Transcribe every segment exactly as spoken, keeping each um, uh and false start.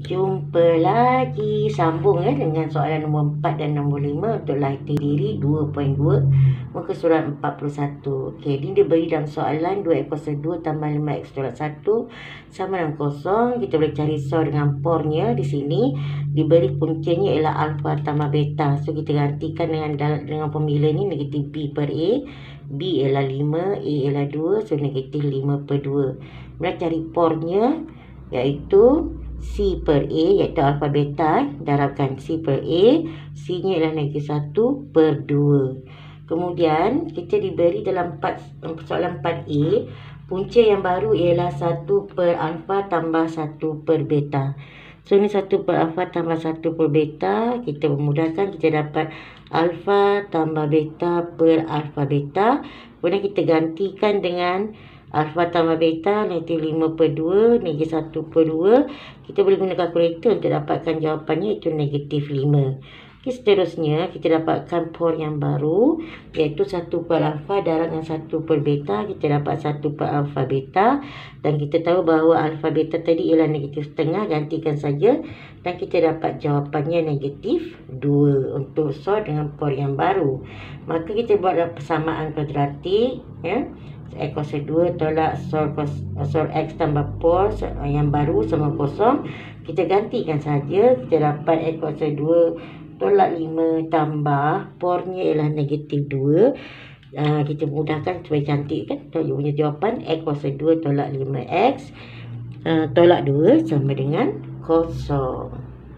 Jumpa lagi, sambung ya dengan soalan nombor empat dan nombor lima untuk latih diri dua titik dua muka surat empat puluh satu. Okey, ini dia beri dalam soalan dua kuasa dua tambah lima X tolak satu sama dengan kosong. Kita boleh cari sol dengan pornya. Di sini diberi puncanya ialah alfa tambah beta. So kita gantikan dengan dengan formula ni, negatif B per A. B ialah lima, A ialah dua, so negatif lima per dua. Kemudian cari pornya, iaitu C per A, iaitu alfa beta. Darabkan C per A, C nya ialah negatif satu per dua. Kemudian kita diberi dalam empat, soalan empat A, punca yang baru ialah satu per alfa tambah satu per beta. So ini satu per alfa tambah satu per beta. Kita memudahkan, kita dapat alfa tambah beta per alfa beta. Kemudian kita gantikan dengan alfa tambah beta, negatif lima per dua, negatif satu per dua. Kita boleh guna kalkulator untuk dapatkan jawapannya, itu negatif lima. Okay, seterusnya kita dapatkan por yang baru, iaitu satu per alfa darab dengan satu per beta. Kita dapat satu per alfa beta. Dan kita tahu bahawa alfa beta tadi ialah negatif setengah, gantikan saja. Dan kita dapat jawapannya negatif dua untuk sol dengan por yang baru. Maka kita buat persamaan kuadratik, ya. X kuasa dua tolak sol, sol X tambah por yang baru sama kosong. Kita gantikan saja. Kita dapat X kuasa dua tolak lima tambah pornya ialah negatif dua. Uh, kita mudahkan supaya cantik kan. Kita punya jawapan X kuasa dua tolak lima X uh, tolak dua sama dengan kosong.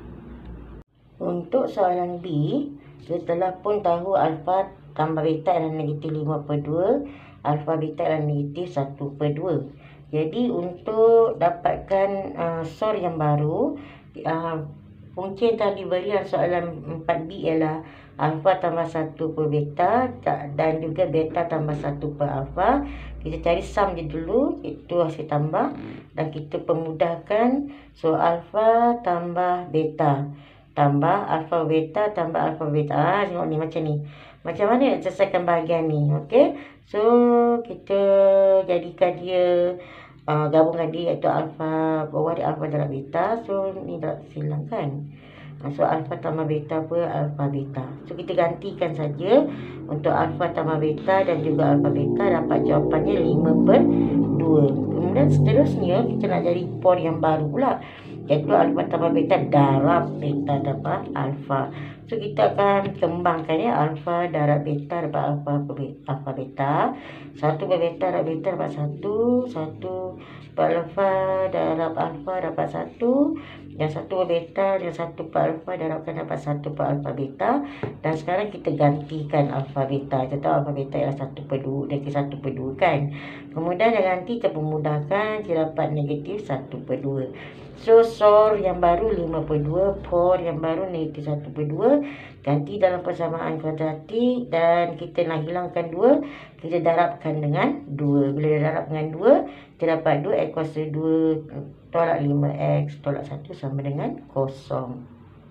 Untuk soalan B, kita telah pun tahu alfa tambah beta adalah negatif lima per dua, alfa beta adalah negatif satu per dua. Jadi untuk dapatkan uh, sol yang baru, uh, punca yang tadi diberi dalam soalan empat B ialah alfa tambah satu per beta dan juga beta tambah satu per alfa. Kita cari sum je dulu, itu hasil tambah, dan kita pemudahkan. So alfa tambah beta tambah alfa beta tambah alfa beta. Ah, tengok ni macam ni. Macam mana nak selesaikan bahagian ni? Okey. So kita jadikan dia uh, gabungan dia, iaitu alfa bawah dia alfa darab beta. So ni dah silang kan. So alfa tambah beta per alfa beta. So kita gantikan saja untuk alfa tambah beta dan juga alfa beta, dapat jawapannya lima per dua. Kemudian seterusnya kita nak jadi por yang baru pula, iaitu alfa tambah beta darab beta dapat alfa. So kita akan kembangkan ya, alfa darab beta dapat alfa alfa beta. satu per beta darab beta dapat satu, satu per alfa darab alfa dapat satu, dan satu per beta dan satu per alfa darabkan dapat satu per alfa beta. Dan sekarang kita gantikan alfa beta. Kita tahu alfa beta ialah satu per dua, negatif satu per dua kan. Kemudian dia ganti, kita pemudahkan, kita dapat negatif satu per dua. So sol yang baru lima per dua, por yang baru negatif satu per dua. Ganti dalam persamaan kuadratik dan kita nak hilangkan dua, kita darabkan dengan dua. Bila dia darab dengan dua, kita dapat dua X kuasa dua tolak lima X tolak satu sama dengan kosong.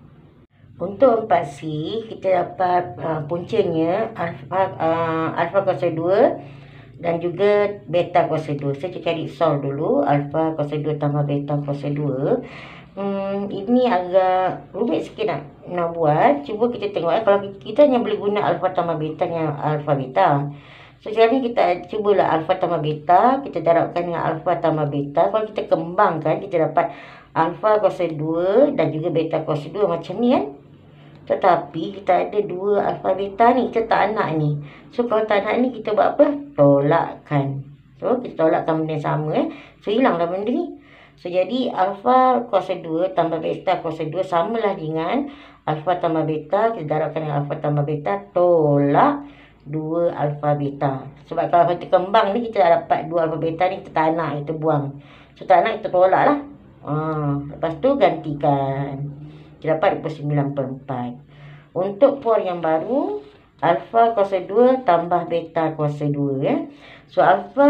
Untuk empat C, kita dapat uh, puncanya alfa uh, alfa kuasa dua dan juga beta kuasa dua. Saya cari sol dulu. Alfa kuasa dua tambah beta kuasa dua. Hmm, ini agak rumit sikit nak, nak buat. Cuba kita tengok eh. Kalau kita hanya boleh guna alfa tambah beta dengan alfa beta. So sekarang ni kita cubalah alfa tambah beta, kita darabkan dengan alfa tambah beta. Kalau kita kembangkan, kita dapat alfa kuasa dua dan juga beta kuasa dua macam ni kan. Tetapi kita ada dua alfa beta ni, kita tak nak ni. So kalau tak nak ni, kita buat apa? Tolakkan. So kita tolakkan benda yang sama eh. So hilanglah benda ni. So jadi alfa kuasa dua tambah beta kuasa dua samalah dengan alfa tambah beta. Kita darabkan dengan alfa tambah beta tolak dua alfa beta. Sebab kalau kita kembang ni, kita dah dapat dua alfa beta ni, kita tak nak, kita buang. So tak nak, kita tolak lah. Ha, lepas tu gantikan. Kita dapat dua puluh sembilan per empat. Untuk por yang baru, alfa kuasa dua tambah beta kuasa dua ya. So alfa,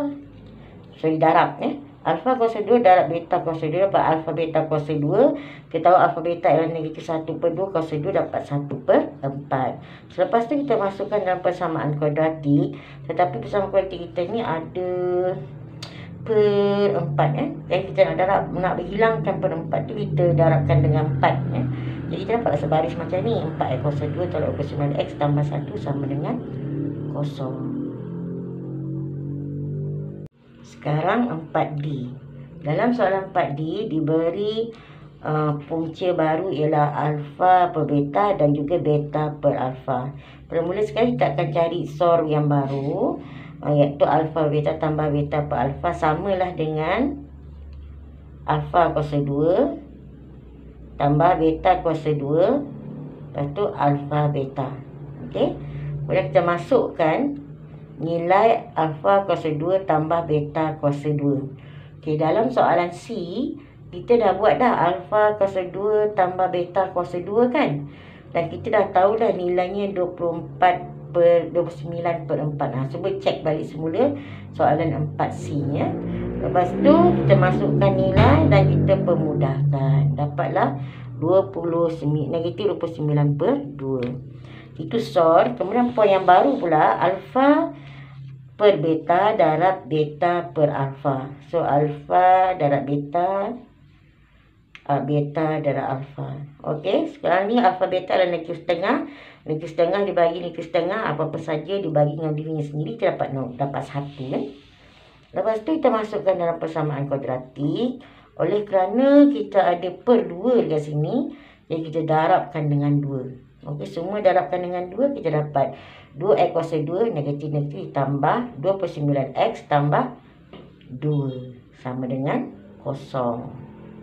so didarab ya. Alfa kuasa dua darab beta kuasa dua dapat alfa beta kuasa dua. Kita tahu alfa beta ialah negatif satu per dua, kuasa dua dapat satu per empat. Selepas tu kita masukkan dalam persamaan kuadratik. Tetapi persamaan kuadratik kita ni ada per empat ya. Jadi kita nak darab, nak menghilangkan per empat tu kita darabkan dengan empat ya. Jadi kita dapat sebaris macam ni. empat x kuasa dua tolak dua puluh sembilan x tambah satu sama dengan kosong. Sekarang empat D. Dalam soalan empat D diberi uh, punca baru ialah alfa per beta dan juga beta per alfa. Permula sekali kita akan cari sor yang baru, uh, iaitu alfa beta tambah beta per alfa samalah dengan alfa kuasa dua tambah beta kuasa dua, lepas tu alfa beta. Okey. Kemudian kita masukkan nilai alfa kuasa dua tambah beta kuasa dua. Okey, dalam soalan C kita dah buat dah alfa kuasa dua tambah beta kuasa dua kan. Dan kita dah tahu dah nilainya dua puluh empat per dua puluh sembilan per empat. Ha, cuba cek balik semula soalan empat C nya. Lepas tu kita masukkan nilai dan kita permudahkan. Dapatlah dua puluh sembilan, negatif dua puluh sembilan per dua. Itu sor. Kemudian poin yang baru pula alfa per beta darab beta per alfa. So alfa darab beta, uh, beta darab alfa. Okey, sekarang ni alfa beta adalah negatif setengah. Negatif setengah dibagi negatif setengah, apa-apa saja dibagi dengan dirinya sendiri, kita dapat no, dapat satu kan. Lepas tu kita masukkan dalam persamaan kuadratik. Oleh kerana kita ada per dua dekat sini, jadi kita darabkan dengan dua. Okey, semua darabkan dengan dua, kita dapat dua x kuasa dua negatif-negatif tambah dua puluh sembilan x tambah dua sama dengan kosong.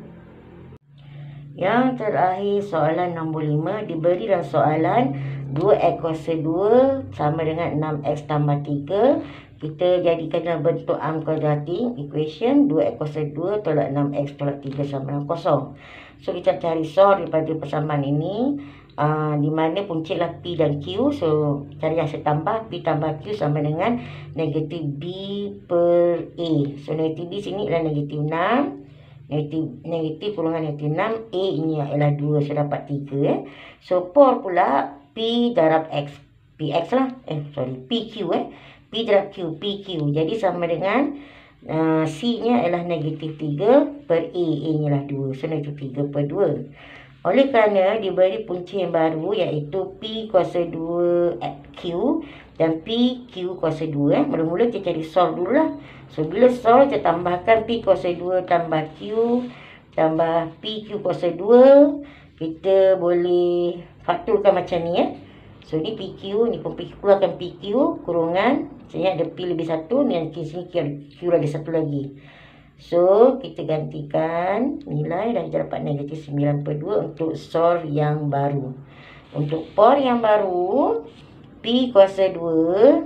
Yang terakhir soalan nombor lima diberi dalam soalan dua x kuasa dua sama dengan enam x tambah tiga. Kita jadikan dalam bentuk arm kuadratik equation dua x kuasa dua tolak enam x tolak tiga sama dengan kosong. So kita cari sor daripada persamaan ini, uh, di mana punca lah P dan Q. So cari hasil tambah P tambah Q sama dengan negatif B per A. So negatif B sini adalah negatif enam. Negatif, negatif kurungan negatif enam. A ini adalah dua. So dapat tiga eh. So por pula P darab X. P X lah. Eh sorry P Q eh. P darab Q. P Q. Jadi sama dengan uh, C nya adalah negatif tiga per A. A nya adalah dua. So negatif tiga per dua. Oleh kerana diberi punca yang baru iaitu P kuasa dua Q dan P Q kuasa dua. Eh. Mula-mula kita cari sol dulu lah. So bila sol kita tambahkan P kuasa dua tambah Q tambah P Q kuasa dua. Kita boleh fakturkan macam ni eh. So ni P Q, ni pun P Q, keluarkan P Q kurungan. Sebenarnya ada P lebih satu, ni nanti sini Q ada satu lagi. So kita gantikan nilai dan kita dapat negatif sembilan per dua untuk sor yang baru. Untuk por yang baru, P kuasa dua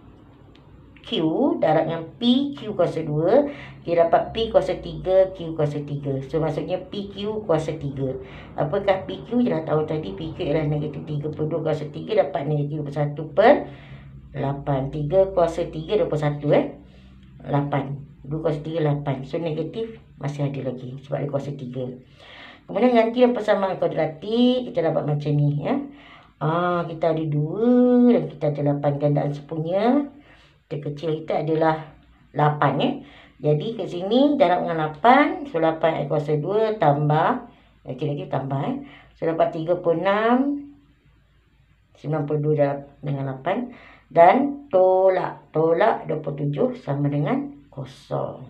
Q darab dengan P Q kuasa dua, kita dapat P kuasa tiga Q kuasa tiga. So maksudnya P Q kuasa tiga. Apakah P Q? Kita dah tahu tadi P Q ialah negatif tiga per dua kuasa tiga, dapat negatif dua puluh satu per lapan. tiga kuasa tiga dua puluh satu eh. lapan. dua kuasa tiga lapan. So negatif masih ada lagi sebab dia kuasa tiga. Kemudian ganti yang persamaan kuadratik, kita dapat macam ni ya. Ah, kita ada dua dan kita ada lapan, gandaan sepunya. Terkecil kita adalah lapan ya. Jadi ke sini darab dengan lapan. So lapan x kuasa dua tambah, lagi-lagi tambah eh. So dapat tiga puluh enam. sembilan puluh dua darab dengan lapan. Dan tolak. Tolak dua puluh tujuh sama dengan kosong.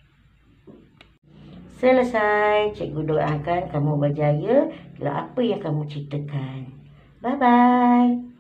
Selesai. Cikgu doakan kamu berjaya dalam apa yang kamu ceritakan. Bye-bye.